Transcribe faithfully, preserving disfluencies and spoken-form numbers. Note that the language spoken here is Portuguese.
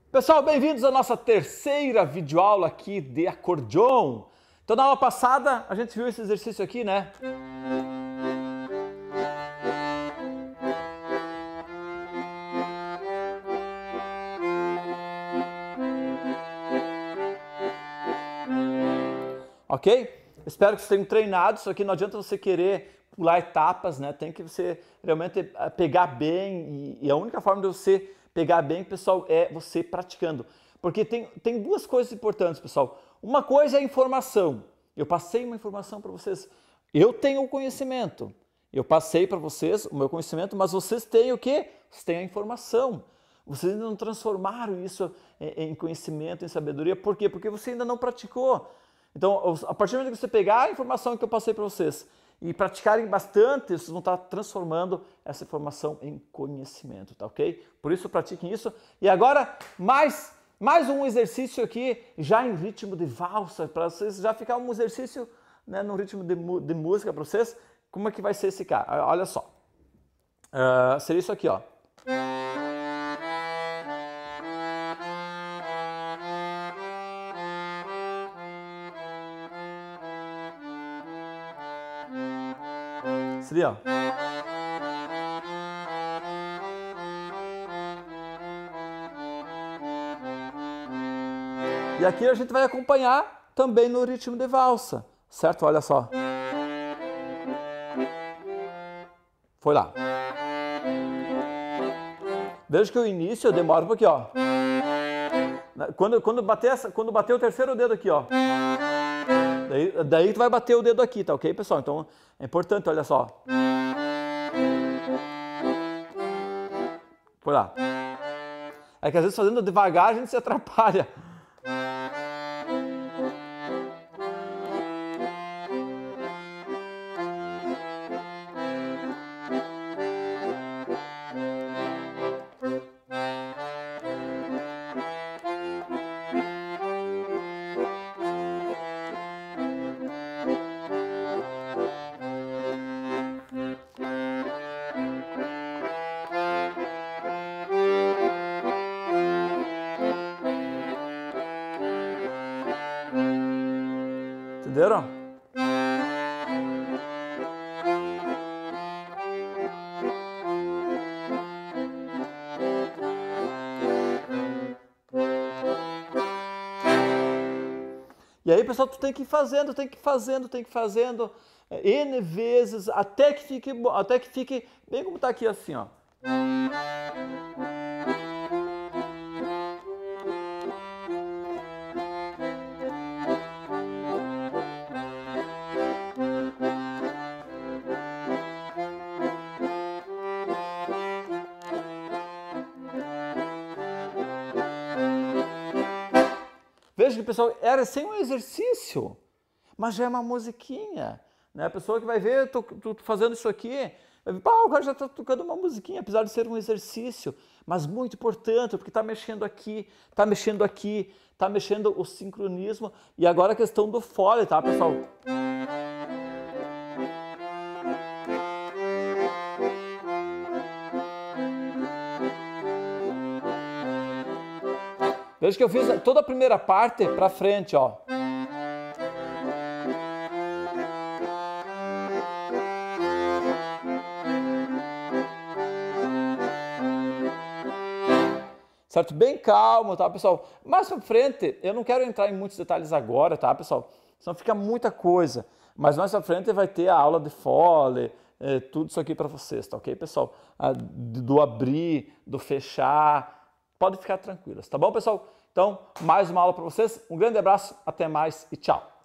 Pessoal, bem-vindos à nossa terceira videoaula aqui de acordeon. Então, na aula passada, a gente viu esse exercício aqui, né? Ok? Espero que vocês tenham treinado. Isso aqui não adianta você querer pular etapas, né? Tem que você realmente pegar bem. E a única forma de você pegar bem, pessoal, é você praticando. Porque tem, tem duas coisas importantes, pessoal. Uma coisa é a informação. Eu passei uma informação para vocês. Eu tenho o conhecimento. Eu passei para vocês o meu conhecimento, mas vocês têm o quê? Vocês têm a informação. Vocês ainda não transformaram isso em conhecimento, em sabedoria. Por quê? Porque você ainda não praticou. Então, a partir do momento que você pegar a informação que eu passei para vocês e praticarem bastante, vocês vão estar transformando essa informação em conhecimento, tá ok? Por isso, pratiquem isso. E agora, mais, mais um exercício aqui, já em ritmo de valsa, para vocês já ficar um exercício, né, no ritmo de, de música para vocês. Como é que vai ser esse cara? Olha só. Uh, seria isso aqui, ó. Seria, ó. E aqui a gente vai acompanhar também no ritmo de valsa, certo? Olha só. Foi lá. Veja que o início demora um pouquinho, ó. Quando, quando, bater essa, quando bater o terceiro dedo aqui, ó. Daí, daí tu vai bater o dedo aqui, tá ok, pessoal? Então é importante, olha só. Foi lá. É que às vezes fazendo devagar a gente se atrapalha. Entenderam? E aí, pessoal, tu tem que ir fazendo, tem que ir fazendo, tem que ir fazendo N vezes até que fique, até que fique bem como tá aqui assim, ó. Veja que, pessoal, era sem um exercício, mas já é uma musiquinha, né? A pessoa que vai ver, tô, tô fazendo isso aqui, vai ver, pá, o cara já está tocando uma musiquinha, apesar de ser um exercício, mas muito importante, porque está mexendo aqui, está mexendo aqui, está mexendo o sincronismo, e agora a questão do fole, tá, pessoal? Veja que eu fiz toda a primeira parte para frente, ó. Certo? Bem calmo, tá, pessoal? Mais pra frente, eu não quero entrar em muitos detalhes agora, tá, pessoal? Senão fica muita coisa. Mas mais pra frente vai ter a aula de fole, é, tudo isso aqui para vocês, tá ok, pessoal? A, do abrir, do fechar. Pode ficar tranquilas, tá bom, pessoal? Então, mais uma aula para vocês. Um grande abraço, até mais e tchau!